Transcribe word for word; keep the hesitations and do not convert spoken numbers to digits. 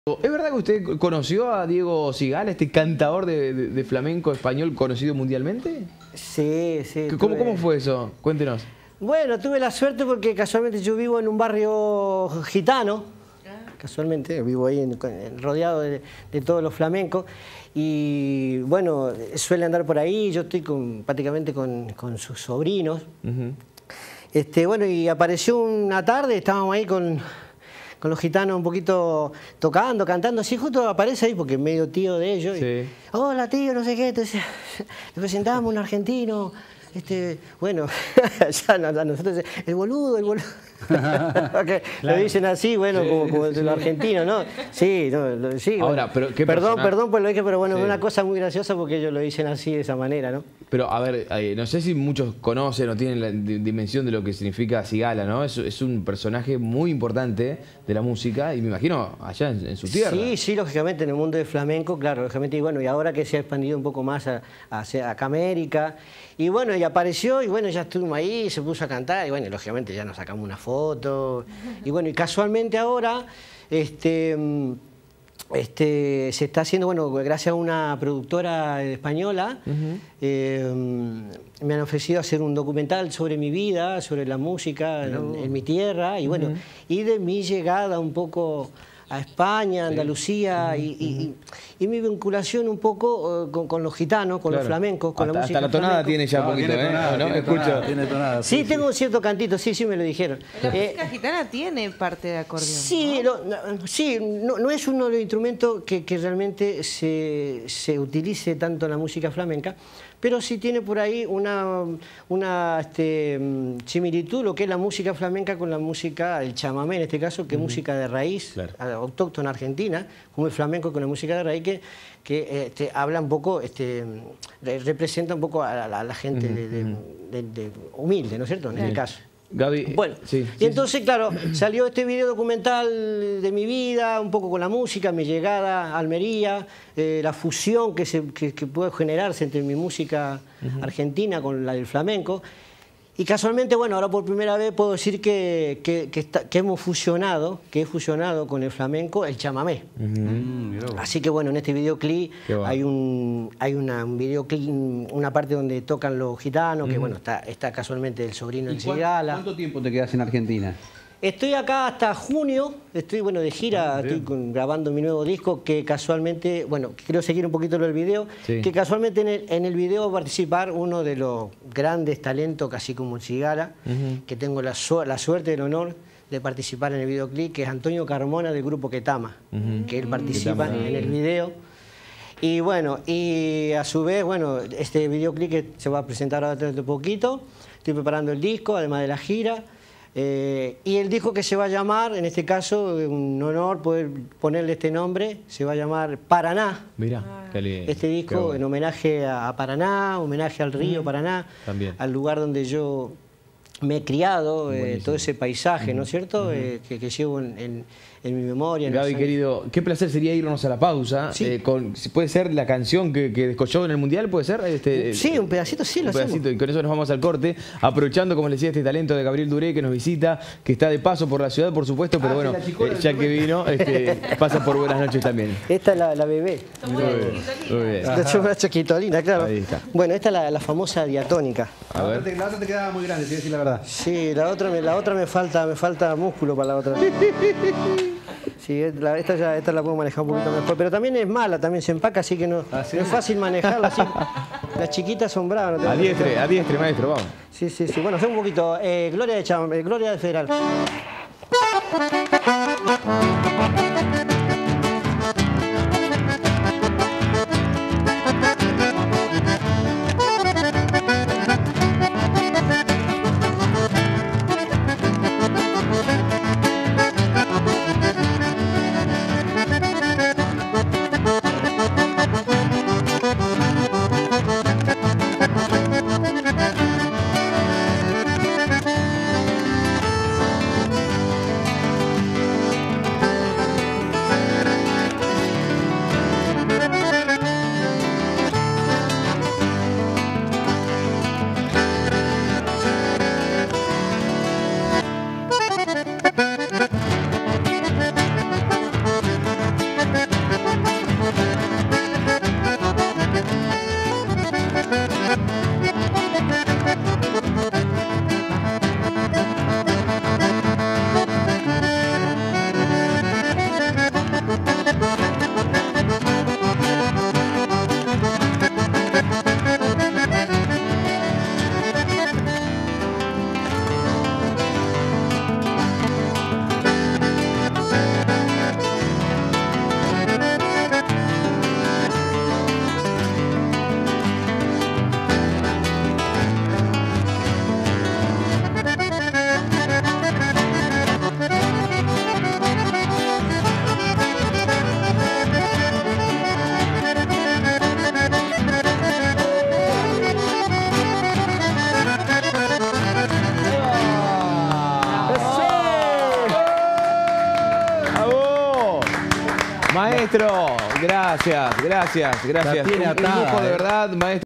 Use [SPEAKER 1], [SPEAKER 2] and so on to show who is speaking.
[SPEAKER 1] ¿Es verdad que usted conoció a Diego Cigala, este cantador de, de, de flamenco español conocido mundialmente?
[SPEAKER 2] Sí, sí.
[SPEAKER 1] ¿Cómo,
[SPEAKER 2] tuve...
[SPEAKER 1] ¿Cómo fue eso? Cuéntenos.
[SPEAKER 2] Bueno, tuve la suerte porque casualmente yo vivo en un barrio gitano, casualmente, vivo ahí en, en, rodeado de, de todos los flamencos, y bueno, suele andar por ahí, yo estoy con, prácticamente con, con sus sobrinos. Uh-huh. este, bueno, y apareció una tarde, estábamos ahí con... con los gitanos un poquito tocando, cantando, así justo aparece ahí, porque es medio tío de ellos. Sí. Y, hola tío, no sé qué, entonces le presentamos un argentino, este, bueno, ya a nosotros, el boludo, el boludo. Okay, claro. Lo dicen así, bueno, sí, como, como sí. Los argentinos, ¿no? Sí, no, lo, sí.
[SPEAKER 1] Ahora,
[SPEAKER 2] bueno.
[SPEAKER 1] pero ¿qué
[SPEAKER 2] perdón,
[SPEAKER 1] persona?
[SPEAKER 2] perdón por lo dije, pero bueno, es sí. una cosa muy graciosa porque ellos lo dicen así, de esa manera, ¿no?
[SPEAKER 1] Pero, a ver, eh, no sé si muchos conocen o tienen la dimensión de lo que significa Cigala, ¿no? Es, es un personaje muy importante de la música y me imagino allá en, en su tierra.
[SPEAKER 2] Sí, sí, lógicamente, en el mundo del flamenco, claro, lógicamente, y bueno, y ahora que se ha expandido un poco más a, a, a acá América, y bueno, y apareció, y bueno, ya estuvimos ahí, se puso a cantar, y bueno, y lógicamente ya nos sacamos una foto, y bueno, y casualmente ahora, este... Este, se está haciendo, bueno, gracias a una productora española, uh-huh. eh, me han ofrecido hacer un documental sobre mi vida, sobre la música no. en, en mi tierra, y bueno, uh-huh. y de mi llegada un poco a España, Andalucía, sí. y, y, y, y mi vinculación un poco uh, con, con los gitanos, con claro. los flamencos, con
[SPEAKER 1] hasta,
[SPEAKER 2] la música
[SPEAKER 1] hasta la tonada
[SPEAKER 2] flamenco.
[SPEAKER 1] tiene ya un
[SPEAKER 3] no,
[SPEAKER 1] poquito,
[SPEAKER 3] tiene
[SPEAKER 1] ¿eh?
[SPEAKER 3] Tonada,
[SPEAKER 1] ¿no?
[SPEAKER 3] Tiene
[SPEAKER 1] Escucho.
[SPEAKER 3] Tonada, tiene tonada,
[SPEAKER 2] sí,
[SPEAKER 3] sí,
[SPEAKER 2] tengo
[SPEAKER 3] sí.
[SPEAKER 2] un cierto cantito, sí, sí me lo dijeron.
[SPEAKER 4] La
[SPEAKER 2] eh,
[SPEAKER 4] música gitana tiene parte de acordeón,
[SPEAKER 2] Sí,
[SPEAKER 4] ¿no?
[SPEAKER 2] no, no, sí no, no es uno de los instrumentos que, que realmente se, se utilice tanto en la música flamenca, pero sí tiene por ahí una, una este, similitud, lo que es la música flamenca con la música, el chamamé en este caso, que es uh-huh. música de raíz, claro. autóctona argentina, como el flamenco con la música de raíz, que, que este, habla un poco, este, representa un poco a la, a la gente uh-huh. de, de, de, de humilde, ¿no es cierto? En uh-huh. este caso.
[SPEAKER 1] Gaby,
[SPEAKER 2] bueno,
[SPEAKER 1] sí,
[SPEAKER 2] y
[SPEAKER 1] sí,
[SPEAKER 2] entonces,
[SPEAKER 1] sí.
[SPEAKER 2] claro, salió este video documental de mi vida, un poco con la música, mi llegada a Almería, eh, la fusión que, se, que, que puede generarse entre mi música uh-huh. argentina con la del flamenco. Y casualmente, bueno, ahora por primera vez puedo decir que, que, que, está, que hemos fusionado, que he fusionado con el flamenco el chamamé. Uh-huh. Así que bueno, en este videoclip hay un hay una, un videoclip, una parte donde tocan los gitanos, uh-huh. que bueno, está, está casualmente el sobrino del Cigala.
[SPEAKER 3] ¿Cuánto tiempo te quedas en Argentina?
[SPEAKER 2] Estoy acá hasta junio, estoy bueno de gira, ah, estoy con, grabando mi nuevo disco que casualmente, bueno, quiero seguir un poquito lo del video, sí. que casualmente en el, en el video va a participar uno de los grandes talentos, casi como el Cigala, uh-huh. que tengo la, su la suerte y el honor de participar en el videoclip, que es Antonio Carmona del grupo Ketama, uh-huh. que él participa uh-huh. en el video. Y bueno, y a su vez, bueno, este videoclip que se va a presentar ahora dentro de poquito, estoy preparando el disco, además de la gira. Eh, y el disco que se va a llamar, en este caso, un honor poder ponerle este nombre, se va a llamar Paraná.
[SPEAKER 1] Mirá, qué lindo.
[SPEAKER 2] Este disco bueno. en homenaje a Paraná, homenaje al río mm. Paraná,
[SPEAKER 1] También.
[SPEAKER 2] al lugar donde yo me he criado, eh, todo ese paisaje, mm. ¿no es cierto?, mm. eh, que, que llevo en, en, en mi memoria.
[SPEAKER 1] Gaby, querido, qué placer sería irnos a la pausa. Sí. Eh, con, ¿Puede ser la canción que, que descolló en el Mundial? ¿Puede ser? Este,
[SPEAKER 2] sí, un pedacito, sí,
[SPEAKER 1] un
[SPEAKER 2] lo
[SPEAKER 1] pedacito,
[SPEAKER 2] hacemos.
[SPEAKER 1] Y con eso nos vamos al corte, aprovechando, como les decía, este talento de Gabriel Duré que nos visita, que está de paso por la ciudad, por supuesto, pero ah, bueno, eh, ya que vino, este, pasa por buenas noches también.
[SPEAKER 2] Esta es la, la bebé.
[SPEAKER 1] Muy bien. Muy bien.
[SPEAKER 2] La chiquitolina, claro. Ahí está. Bueno, esta es la, la famosa diatónica.
[SPEAKER 3] A ver. La otra, te, la otra te quedaba muy grande, te voy a decir la verdad.
[SPEAKER 2] Sí, la otra me, la otra me falta, me falta músculo para la otra. Sí, la, esta, ya, esta la puedo manejar un poquito mejor, pero también es mala, también se empaca, así que no, ¿Ah, sí? no es fácil manejarla. Así. Las chiquitas son bravas. No
[SPEAKER 1] a diestre, a diestre, maestro, vamos.
[SPEAKER 2] Sí, sí, sí. Bueno, hacemos un poquito. Eh, Gloria de Cham, eh, Gloria de Federal.
[SPEAKER 1] Maestro, gracias, gracias, gracias.
[SPEAKER 3] tiene
[SPEAKER 1] Un- un
[SPEAKER 3] atada,
[SPEAKER 1] lujo, de
[SPEAKER 3] eh.
[SPEAKER 1] verdad, maestro.